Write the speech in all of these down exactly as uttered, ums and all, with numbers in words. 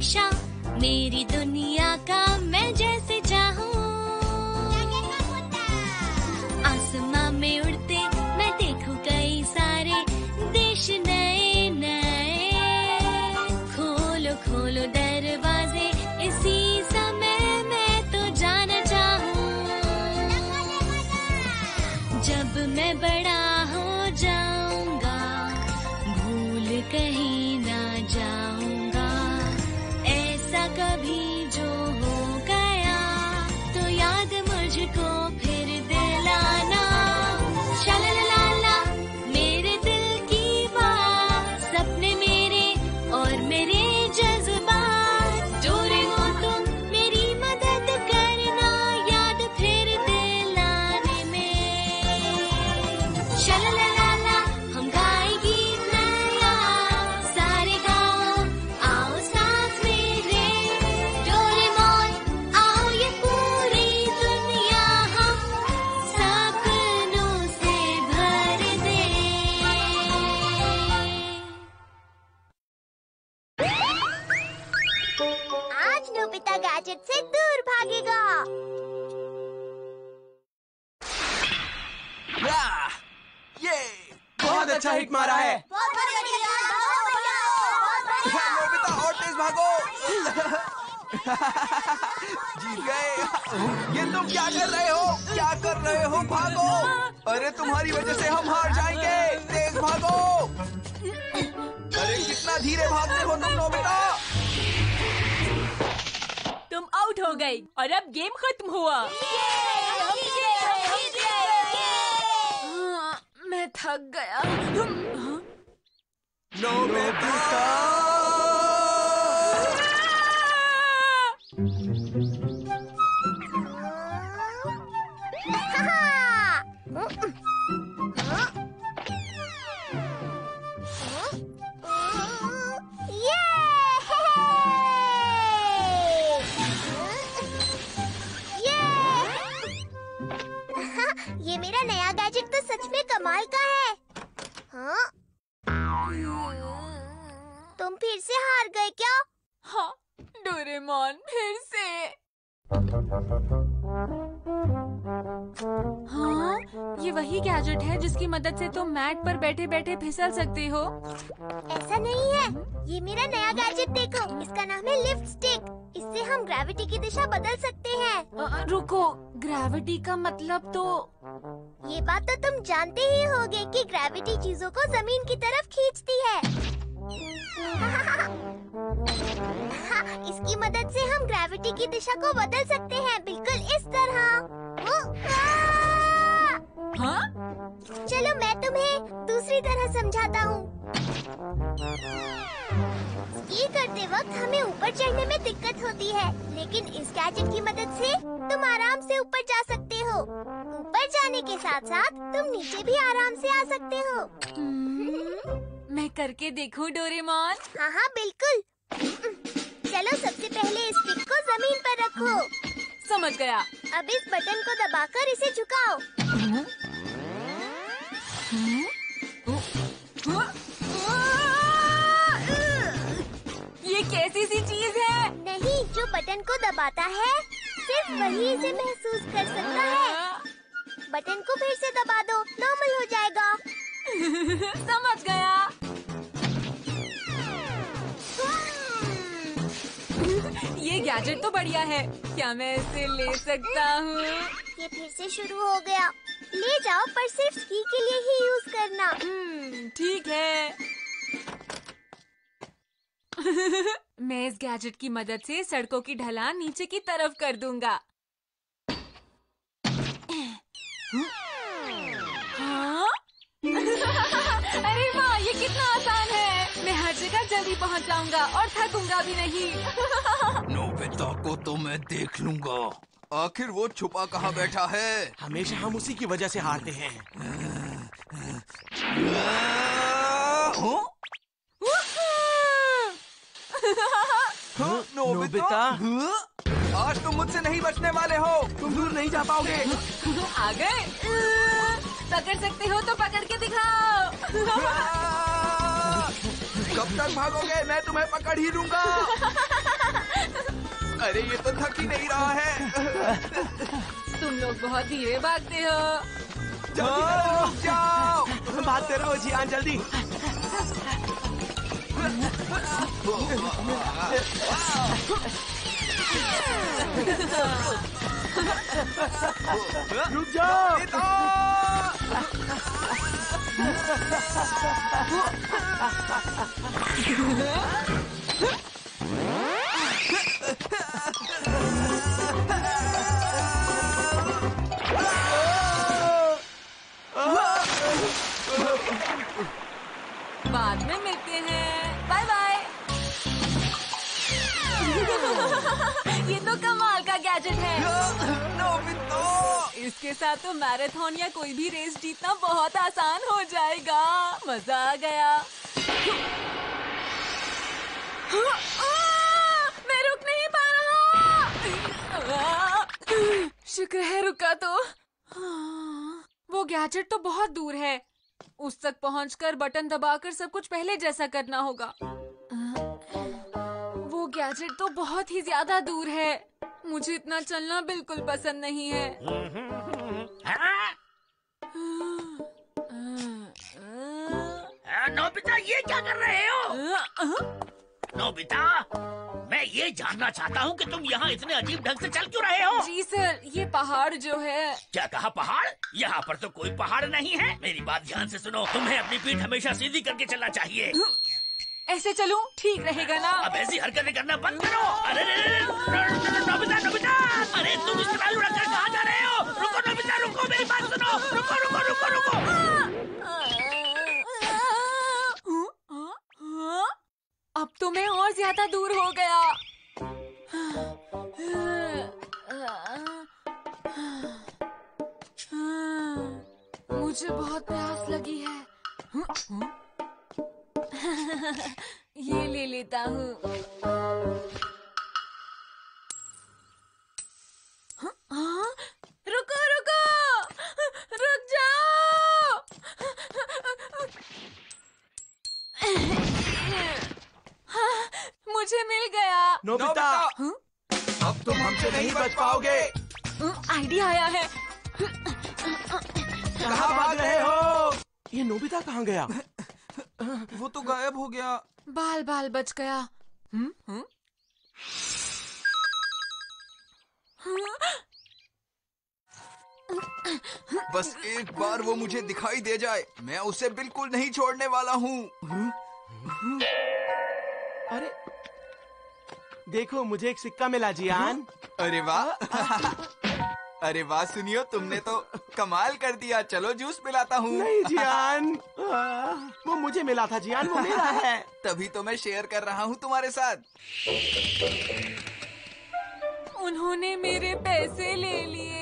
नक्शा मेरी दुनिया का मैं जैसे चाहूँ। आसमां में उड़ते मैं देखूं कई सारे देश नए नए। खोलो खोलो दरवाजे इसी समय मैं तो जाना चाहूँ। जब मैं बड़ा हो जाऊंगा भूल कहीं ना जाऊंगा। ऐसा कभी जो हो गया तो याद मुझको फिर दिलाना। शालालाला मेरे दिल की बात, सपने मेरे और मेरे जज्बात। डोरेमोन तुम मेरी मदद करना याद फिर दिलाने में। शालालाला हम गाए गीत नया, सारे गाओ आओ साथ मेरे। डोरेमोन आओ ये पूरी दुनिया हम सपनों से भर दे। आज नोबिता गैजेट से दूर भागेगा। वाह! ये बहुत अच्छा हिट मारा है। बहुत बढ़िया, बहुत बढ़िया। नोबिता और तेज भागो। जीत गए। ये तुम क्या कर रहे हो? क्या कर रहे हो? भागो! अरे तुम्हारी वजह से हम हार जाएंगे। तेज भागो। अरे कितना धीरे भागते हो तुम नोबिता। तुम आउट हो गई और अब गेम खत्म हुआ। हाँ, मैं थक गया। हाँ? नोबिता! ये मेरा नया गैजेट तो सच में कमाल का है। हाँ? तुम फिर से हार गए क्या? हाँ, डोरेमोन फिर से। हाँ, ये वही गैजेट है जिसकी मदद से तुम मैट पर बैठे बैठे फिसल सकते हो। ऐसा नहीं है, ये मेरा नया गैजेट देखो, इसका नाम है लिफ्ट स्टिक। इससे हम ग्रेविटी की दिशा बदल सकते हैं। अ, रुको, ग्रेविटी का मतलब तो ये बात तो तुम जानते ही होगे कि ग्रेविटी चीजों को जमीन की तरफ खींचती है। इसकी मदद से हम ग्रेविटी की दिशा को बदल सकते हैं, बिल्कुल इस तरह। हाँ? चलो मैं तुम्हें दूसरी तरह समझाता हूँ। स्की करते वक्त हमें ऊपर चढ़ने में दिक्कत होती है, लेकिन इस गैजेट की मदद से तुम आराम से ऊपर जा सकते हो। ऊपर जाने के साथ साथ तुम नीचे भी आराम से आ सकते हो। मैं करके देखूं डोरेमोन? हाँ हाँ बिल्कुल। चलो सबसे पहले इस स्टिक को जमीन पर रखो। समझ गया। अब इस बटन को दबाकर इसे झुकाओ। ये कैसी सी चीज है? नहीं, जो बटन को दबाता है सिर्फ वही इसे महसूस कर सकता है। बटन को फिर से दबा दो, नॉर्मल हो जाएगा। समझ गया। ये गैजेट तो बढ़िया है। क्या मैं इसे ले सकता हूँ? ये फिर से शुरू हो गया। ले जाओ, पर सिर्फ स्की के लिए ही यूज करना। हम्म, ठीक है। मैं इस गैजेट की मदद से सड़कों की ढलान नीचे की तरफ कर दूंगा। हाँ? अरे वाह, ये कितना आसान है। मैं हर जगह जल्दी पहुंच जाऊंगा और थकूंगा भी नहीं। नोबिता को तो मैं देख लूंगा। आखिर वो छुपा कहाँ बैठा है? हमेशा हम उसी की वजह से हारते हैं। हाँ? हाँ, नोबिता? हाँ? आज तुम मुझसे नहीं बचने वाले हो। तुम दूर नहीं जा पाओगे। आ गए? पकड़ सकते हो तो पकड़ के दिखाओ। कब तक भागोगे? मैं तुम्हें पकड़ ही लूंगा। अरे ये तो थक ही नहीं रहा है। तुम लोग बहुत धीरे भागते हो। जल्दी करो, रुक जाओ। भागते रहो जियान, जल्दी। रुक जाओ। बाद में मिलते हैं, बाय बाय। ये तो कमाल का गैजेट है। नोबिता! इसके साथ तो मैराथन या कोई भी रेस जीतना बहुत आसान हो जाएगा। मजा आ गया। मैं रुक नहीं पा रहा। शुक्र है रुका तो। वो गैजेट तो बहुत दूर है। उस तक पहुंचकर बटन दबाकर सब कुछ पहले जैसा करना होगा। वो गैजेट तो बहुत ही ज्यादा दूर है। मुझे इतना चलना बिल्कुल पसंद नहीं है। नोबिता, ये क्या कर रहे हो? नोबिता, मैं ये जानना चाहता हूँ कि तुम यहाँ इतने अजीब ढंग से चल क्यों रहे हो? जी सर, ये पहाड़ जो है। क्या कहा पहाड़? यहाँ पर तो कोई पहाड़ नहीं है। मेरी बात ध्यान से सुनो, तुम्हें अपनी पीठ हमेशा सीधी करके चलना चाहिए। ऐसे चलूं? ठीक रहेगा ना? अब ऐसी हरकतें करना बंद करो। अरे रे रे, नोबिता, नोबिता, अरे तुम इस तरह उड़कर कहाँ जा रहे हो? रुको नोबिता, रुको, मेरी बात सुनो। रुको रुको रुको रुको। अब तो मैं और ज्यादा दूर हो गया। मुझे बहुत प्यास लगी है। ये ले लेता हूँ। रुको रुको, रुक जाओ। मुझे मिल गया। नोबिता, अब तुम हमसे नहीं बच पाओगे। आइडिया आया है। कहाँ भाग रहे हो? ये नोबिता कहाँ गया? वो तो गायब हो गया। बाल बाल बच गया। हुँ? हुँ? बस एक बार वो मुझे दिखाई दे जाए, मैं उसे बिल्कुल नहीं छोड़ने वाला हूँ। अरे देखो, मुझे एक सिक्का मिला जियान। अरे वाह। अरे वाह, सुनियो, तुमने तो कमाल कर दिया। चलो जूस पिलाता हूँ। नहीं जियान, आ, वो मुझे मिला था जियान, वो मेरा है। तभी तो मैं शेयर कर रहा हूँ तुम्हारे साथ। उन्होंने मेरे पैसे ले लिए।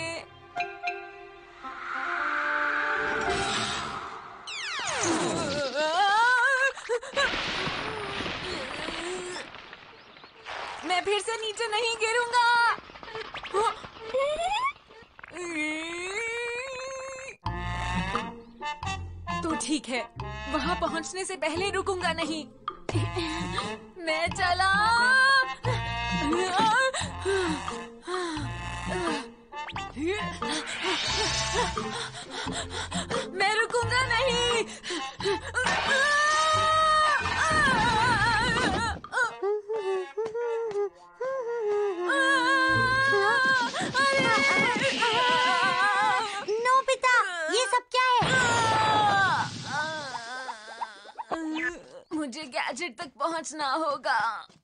मैं फिर से नीचे नहीं गिरूंगा। तो ठीक है, वहाँ पहुँचने से पहले रुकूंगा नहीं। मैं चला। मैं रुकूंगा नहीं। नोबिता, ये सब क्या है? मुझे गैजेट तक पहुंचना होगा।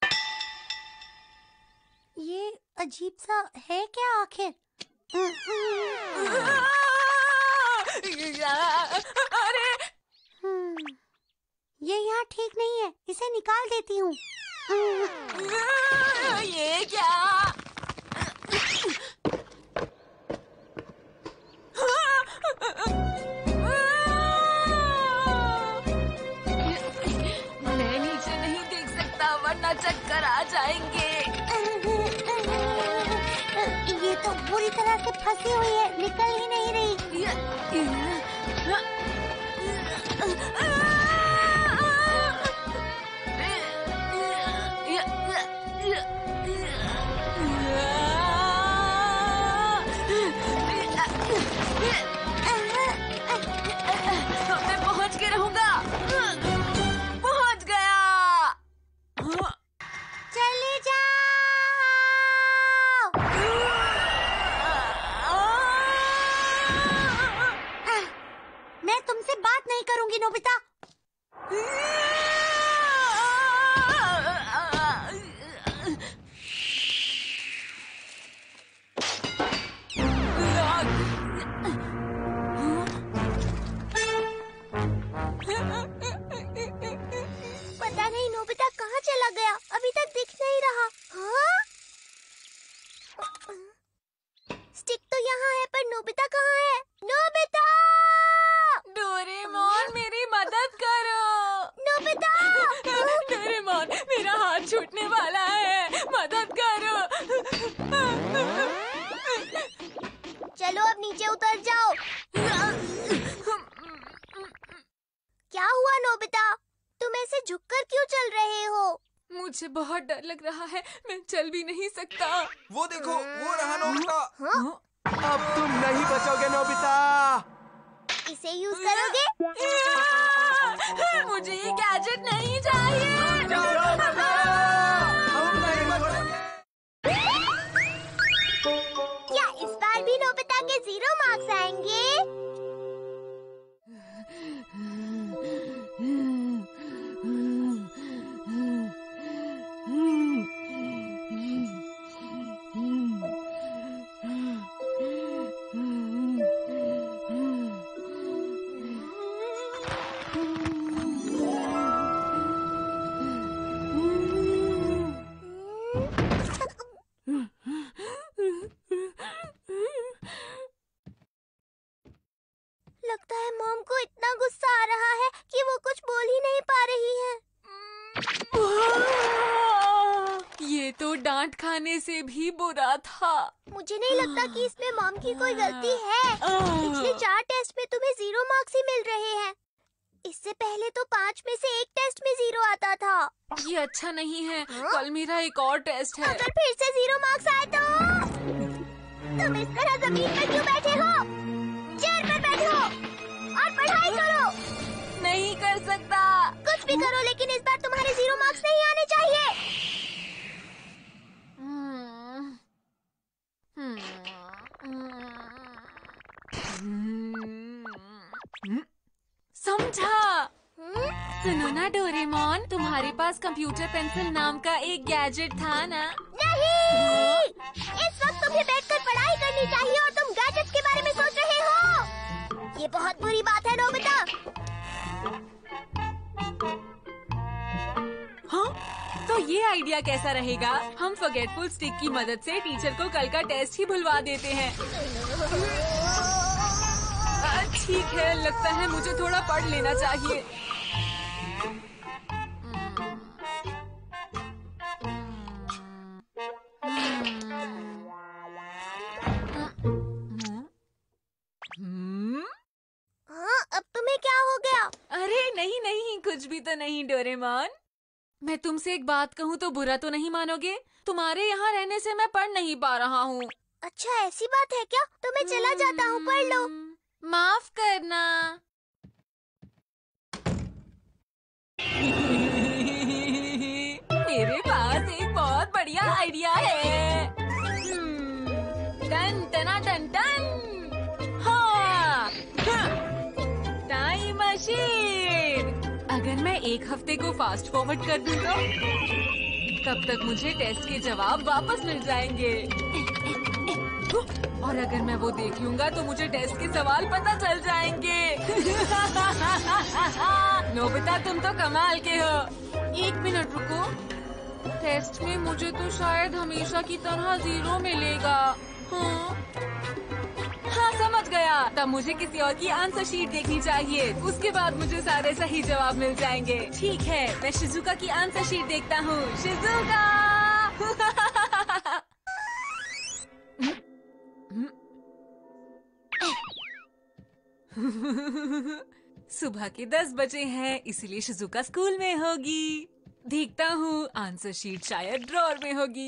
ये अजीब सा है क्या आखिर? अरे हम्म, ये यहाँ ठीक नहीं है, इसे निकाल देती हूँ। ये क्या? मैं नीचे नहीं देख सकता वरना चक्कर आ जाएंगे। ये तो बुरी तरह से फंसी हुई है, निकल ही नहीं रही। अभी तक दिख नहीं रहा। हाँ? स्टिक तो यहाँ है पर नोबिता कहाँ है? नोबिता! डोरेमोन मेरी मदद करो। नोबिता! डोरेमोन मेरा हाथ छूटने वाला है, मदद करो। चलो अब नीचे उतर जाओ। क्या हुआ नोबिता? तुम ऐसे झुककर क्यों चल रहे हो? मुझे बहुत डर लग रहा है, मैं चल भी नहीं सकता। वो देखो, वो रहा नोबिता। हाँ? अब तुम नहीं बचोगे नोबिता। इसे यूज करोगे? मुझे ये गैजेट नहीं चाहिए। हम नहीं बचेंगे। क्या इस बार भी नोबिता के जीरो मार्क्स आएंगे? लगता है मॉम को इतना गुस्सा आ रहा है कि वो कुछ बोल ही नहीं पा रही है। ये तो डांट खाने से भी बुरा था। मुझे नहीं लगता कि इसमें मॉम की कोई गलती है। पिछले चार टेस्ट में तुम्हें जीरो मार्क्स ही मिल रहे हैं। इससे पहले तो पाँच में से एक टेस्ट में जीरो आता था। ये अच्छा नहीं है। हाँ? कल मेरा एक और टेस्ट है। अगर फिर से जीरो मार्क्स आए तो तुम इस तरह जमीन पर क्यों बैठे हो? चेयर पर बैठो और पढ़ाई करो। नहीं कर सकता। कुछ भी करो लेकिन इस बार तुम्हारे जीरो मार्क्स नहीं आने चाहिए। हम्म, हम्म, हम्म, समझा। हम्म? सुनो ना डोरेमोन, तुम्हारे पास कंप्यूटर पेंसिल नाम का एक गैजेट था ना? नहीं! इस वक्त तुम्हें बैठकर पढ़ाई करनी चाहिए और तुम गैजेट्स के बारे में सोच रहे हो। ये बहुत बुरी बात है नोबिता। हाँ? तो ये आइडिया कैसा रहेगा? हम फॉरगेटफुल स्टिक की मदद से टीचर को कल का टेस्ट ही भुलवा देते हैं। आ, ठीक है, लगता है मुझे थोड़ा पढ़ लेना चाहिए। हाँ, अब तुम्हें क्या हो गया? अरे नहीं नहीं, कुछ भी तो नहीं डोरेमोन। मैं तुमसे एक बात कहूँ तो बुरा तो नहीं मानोगे? तुम्हारे यहाँ रहने से मैं पढ़ नहीं पा रहा हूँ। अच्छा ऐसी बात है क्या? तो मैं चला जाता हूँ, पढ़ लो। माफ करना। मेरे पास एक बहुत बढ़िया आइडिया है। हम्म, टन टना टन टन। हाँ, टाइम मशीन। अगर मैं एक हफ्ते को फास्ट फॉरवर्ड कर दूँ तो तब तक मुझे टेस्ट के जवाब वापस मिल जाएंगे। और अगर मैं वो देख लूंगा तो मुझे टेस्ट के सवाल पता चल जाएंगे। नोबिता तुम तो कमाल के हो। एक मिनट रुको, टेस्ट में मुझे तो शायद हमेशा की तरह जीरो मिलेगा। हाँ, हाँ समझ गया। तब मुझे किसी और की आंसर शीट देखनी चाहिए। उसके बाद मुझे सारे सही जवाब मिल जाएंगे। ठीक है, मैं शिजुका की आंसर शीट देखता हूँ। शिजुका। सुबह के दस बजे हैं, इसलिए शिजुका स्कूल में होगी। देखता हूँ, आंसर शीट शायद ड्रॉर में होगी।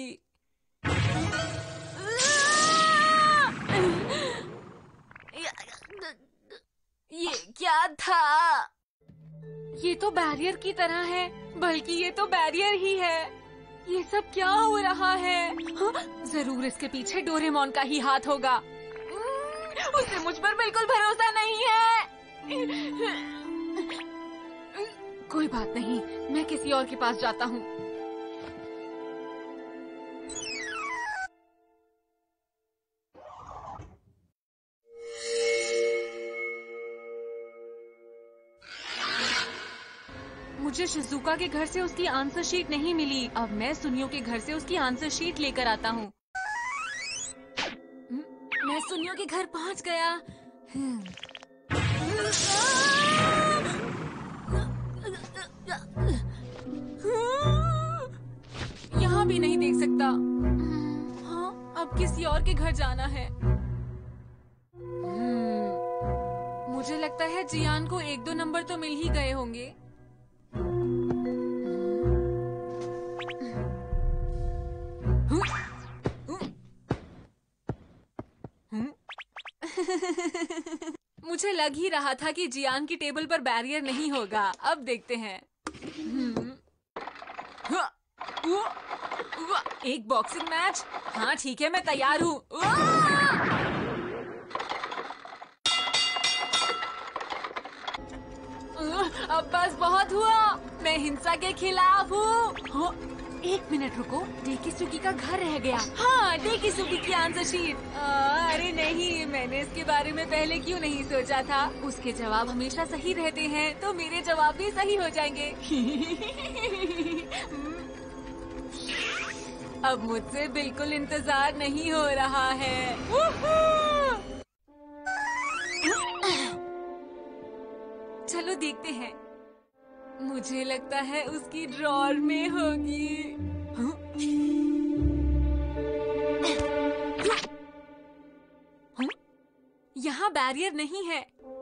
ये क्या था? ये तो बैरियर की तरह है, बल्कि ये तो बैरियर ही है। ये सब क्या हो रहा है? हाँ, जरूर इसके पीछे डोरेमोन का ही हाथ होगा। उसे मुझ पर बिल्कुल भरोसा नहीं है। कोई बात नहीं, मैं किसी और के पास जाता हूँ। मुझे शिजुका के घर से उसकी आंसर शीट नहीं मिली। अब मैं सुनियो के घर से उसकी आंसर शीट लेकर आता हूँ। मैं सुनियो के घर पहुँच गया। यहाँ भी नहीं देख सकता। हाँ, अब किसी और के घर जाना है। मुझे लगता है जियान को एक दो नंबर तो मिल ही गए होंगे। मुझे लग ही रहा था कि जियान की टेबल पर बैरियर नहीं होगा। अब देखते हैं। एक बॉक्सिंग मैच। हाँ ठीक है, मैं तैयार हूँ। अब बस बहुत हुआ। मैं हिंसा के खिलाफ हूँ। एक मिनट रुको, डेकिसुगी का घर रह गया। हाँ, डेकिसुगी की आंसर शीट। अरे नहीं, मैंने इसके बारे में पहले क्यों नहीं सोचा था। उसके जवाब हमेशा सही रहते हैं, तो मेरे जवाब भी सही हो जाएंगे। अब मुझसे बिल्कुल इंतजार नहीं हो रहा है। चलो देखते हैं। मुझे लगता है उसकी ड्रॉर में होगी। हाँ? हाँ? यहाँ बैरियर नहीं है।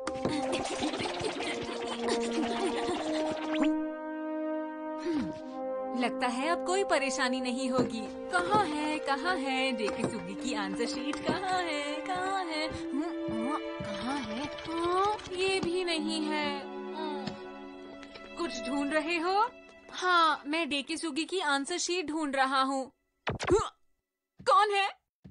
लगता है अब कोई परेशानी नहीं होगी। कहाँ है कहाँ है डेकिसुगी की आंसर शीट? कहाँ है कहाँ है कहाँ है? हाँ, ये भी नहीं है। कुछ ढूंढ रहे हो? हाँ, मैं डेकिसुगी की आंसर शीट ढूंढ रहा हूँ। कौन है?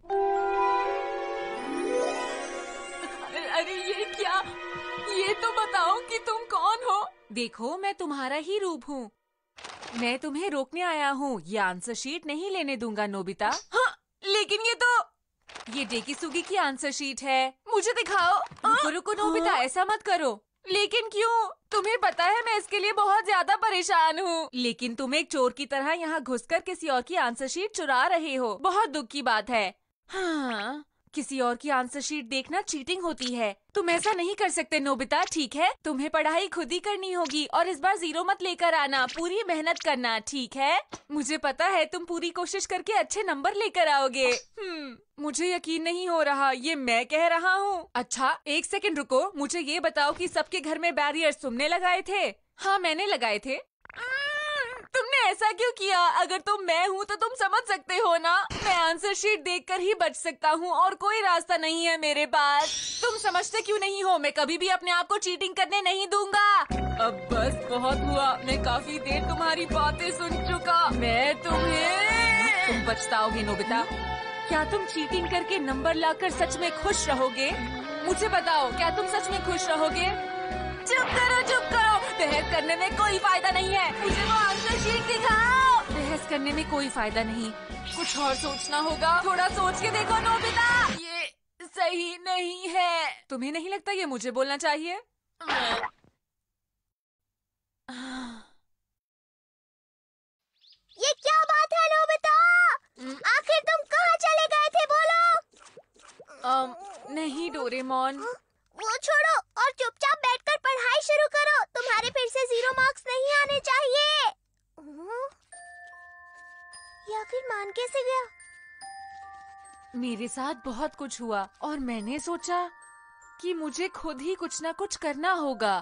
अरे ये क्या? ये तो बताओ कि तुम कौन हो? देखो, मैं तुम्हारा ही रूप हूँ। मैं तुम्हें रोकने आया हूँ। ये आंसर शीट नहीं लेने दूंगा नोबिता। हाँ, लेकिन ये तो ये डेकिसुगी की आंसर शीट है। मुझे दिखाओ। रुको रुको नोबिता, ऐसा मत करो। लेकिन क्यों? तुम्हें पता है मैं इसके लिए बहुत ज्यादा परेशान हूँ। लेकिन तुम एक चोर की तरह यहाँ घुसकर किसी और की आंसर शीट चुरा रहे हो। बहुत दुख की बात है। हाँ, किसी और की आंसर शीट देखना चीटिंग होती है। तुम ऐसा नहीं कर सकते नोबिता, ठीक है? तुम्हें पढ़ाई खुद ही करनी होगी और इस बार जीरो मत लेकर आना। पूरी मेहनत करना, ठीक है? मुझे पता है तुम पूरी कोशिश करके अच्छे नंबर लेकर आओगे। हम्म, मुझे यकीन नहीं हो रहा ये मैं कह रहा हूँ। अच्छा, एक सेकंड रुको। मुझे ये बताओ कि सबके घर में बैरियर्स तुमने लगाए थे? हाँ, मैंने लगाए थे। तुमने ऐसा क्यों किया? अगर तुम मैं हूँ तो तुम समझ सकते हो ना। मैं आंसर शीट देखकर ही बच सकता हूँ और कोई रास्ता नहीं है मेरे पास। तुम समझते क्यों नहीं हो? मैं कभी भी अपने आप को चीटिंग करने नहीं दूंगा। अब बस बहुत हुआ। मैं काफी देर तुम्हारी बातें सुन चुका। मैं तुम्हें तुम पछताओगे नोबिता। क्या तुम चीटिंग करके नंबर लाकर सच में खुश रहोगे? मुझे बताओ, क्या तुम सच में खुश रहोगे? चुप करो चुप करो। बहस करने में कोई फायदा नहीं है। मुझे वो आंसर शीट दिखाओ। बहस करने में कोई फायदा नहीं, कुछ और सोचना होगा। थोड़ा सोच के देखो नोबिता, ये सही नहीं है। तुम्हें नहीं लगता ये मुझे बोलना चाहिए? ये क्या बात है नोबिता? आखिर तुम कहाँ चले गए थे, बोलो? um, नहीं डोरेमोन। वो छोड़ो और चुपचाप बैठकर पढ़ाई शुरू करो। तुम्हारे फिर से जीरो मार्क्स नहीं आने चाहिए। ये आखिर मान कैसे गया? मेरे साथ बहुत कुछ हुआ और मैंने सोचा कि मुझे खुद ही कुछ ना कुछ करना होगा।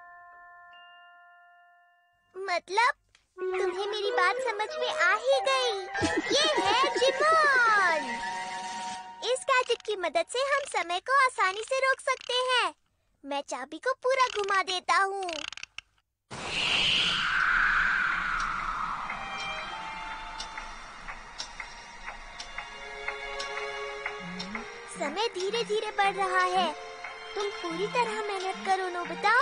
मतलब तुम्हें मेरी बात समझ में आ ही गई। ये है जिमोन। इस गैजेट की मदद से हम समय को आसानी से रोक सकते हैं। मैं चाबी को पूरा घुमा देता हूँ। समय धीरे धीरे बढ़ रहा है। तुम पूरी तरह मेहनत करो नोबिता।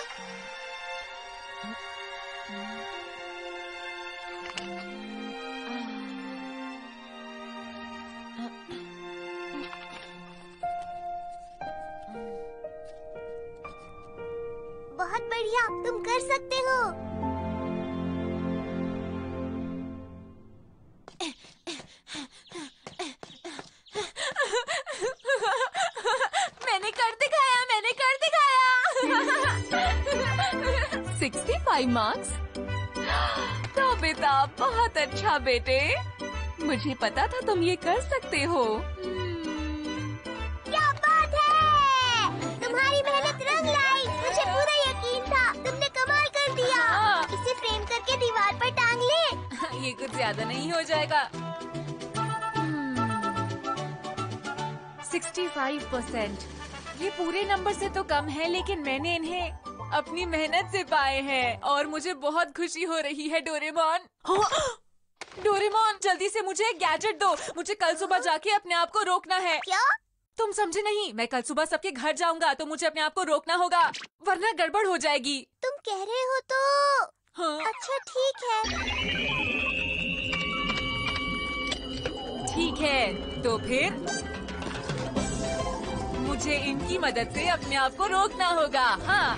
बहुत बढ़िया, तुम कर सकते हो। मैंने कर दिखाया, मैंने कर दिखाया। Sixty five marks. नोबिता बहुत अच्छा बेटे, मुझे पता था तुम ये कर सकते हो। क्या बात है, तुम्हारी मेहनत रंग लाई। मुझे पूरा यकीन था, तुमने कमाल कर दिया। इसे फ्रेम करके दीवार पर टांग ले। ये कुछ ज्यादा नहीं हो जाएगा। सिक्सटी फाइव परसेंट, ये पूरे नंबर से तो कम है, लेकिन मैंने इन्हें अपनी मेहनत से पाए हैं और मुझे बहुत खुशी हो रही है। डोरेमोन, डोरेमोन जल्दी से मुझे एक गैजेट दो, मुझे कल सुबह जाके अपने आप को रोकना है। क्या? तुम समझे नहीं, मैं कल सुबह सबके घर जाऊंगा तो मुझे अपने आप को रोकना होगा, वरना गड़बड़ हो जाएगी। तुम कह रहे हो तो हाँ। अच्छा ठीक है। ठीक है, तो फिर मुझे इनकी मदद से अपने आप को रोकना होगा। हाँ।